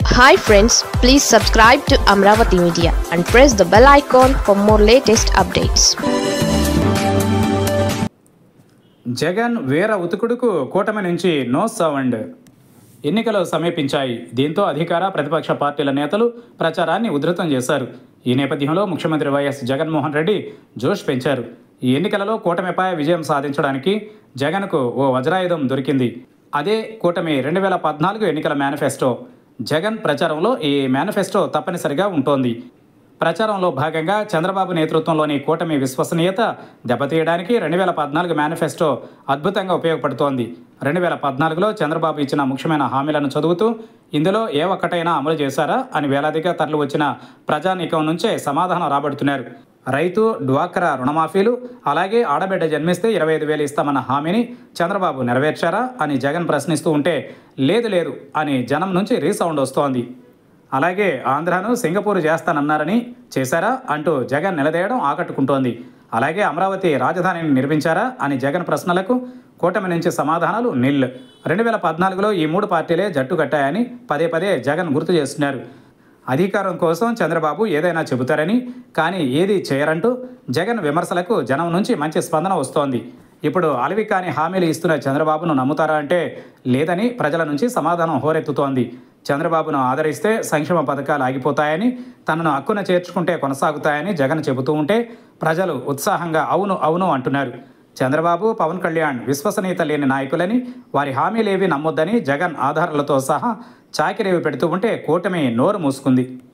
Hi friends, please subscribe to Amravati Media and press the bell icon for more latest updates. Jagan వీర ఉతుకుడుకు కూటమి నుంచి no sound. ఎన్నికలు సమీపించాయి. దీంతో అధికార ప్రతిపక్ష పార్టీల నేతలు ప్రచారాన్ని ఉధృతం చేశారు. ఈ నేపథ్యంలో ముఖ్యమంత్రి వైఎస్ జగన్మోహన్ రెడ్డి జోష్ పెంచారు. ఈ ఎన్నికలలో కూటమిపై విజయం సాధించడానికి జగన్కు ఓ వజ్రాయుధం దొరికింది. అదే కూటమి 2014 ఎన్నికల మేనిఫెస్టో. జగన్ ప్రచారంలో ఈ మేనిఫెస్టో తప్పనిసరిగా ఉంటోంది. ప్రచారంలో భాగంగా చంద్రబాబు నేతృత్వంలోని కూటమి విశ్వసనీయత దెబ్బతీయడానికి 2014 మేనిఫెస్టో అద్భుతంగా ఉపయోగపడుతోంది. 2014లో చంద్రబాబు ఇచ్చిన ముఖ్యమైన హామీలను చదువుతూ ఇందులో ఏ ఒక్కటైనా అమలు చేశారా అని వేలాదిగా తరలి వచ్చిన ప్రజానీకం నుంచే సమాధానం రాబడుతున్నారు. రైతు, డ్వాక్రా రుణమాఫీలు, అలాగే ఆడబిడ్డ జన్మిస్తే 25,000 ఇస్తామన్న హామీని చంద్రబాబు నెరవేర్చారా అని జగన్ ప్రశ్నిస్తూ ఉంటే లేదు అని జనం నుంచి రీసౌండ్ వస్తోంది. అలాగే ఆంధ్రాను సింగపూర్ చేస్తానన్నారని చేశారా అంటూ జగన్ నిలదేయడం ఆకట్టుకుంటోంది. అలాగే అమరావతి రాజధానిని నిర్మించారా అని జగన్ ప్రశ్నలకు కూటమి నుంచి సమాధానాలు నిల్. 2014లో ఈ మూడు పార్టీలే జట్టు కట్టాయని పదే జగన్ గుర్తు చేస్తున్నారు. అధికారం కోసం చంద్రబాబు ఏదైనా చెబుతారని, కానీ ఏది చేయరంటూ జగన్ విమర్శలకు జనం నుంచి మంచి స్పందన వస్తోంది. ఇప్పుడు అలవి కాని హామీలు ఇస్తున్న చంద్రబాబును నమ్ముతారా అంటే లేదని ప్రజల నుంచి సమాధానం హోరెత్తుతోంది. చంద్రబాబును ఆదరిస్తే సంక్షేమ పథకాలు ఆగిపోతాయని, తనను హక్కున చేర్చుకుంటే కొనసాగుతాయని జగన్ చెబుతూ ఉంటే ప్రజలు ఉత్సాహంగా అవును అంటున్నారు. చంద్రబాబు, పవన్ కళ్యాణ్ విశ్వసనీయత లేని నాయకులని, వారి హామీలేవి నమ్మొద్దని జగన్ ఆధారాలతో సహా చాకిరేవి పెడుతూ ఉంటే కూటమి నోరు మూసుకుంది.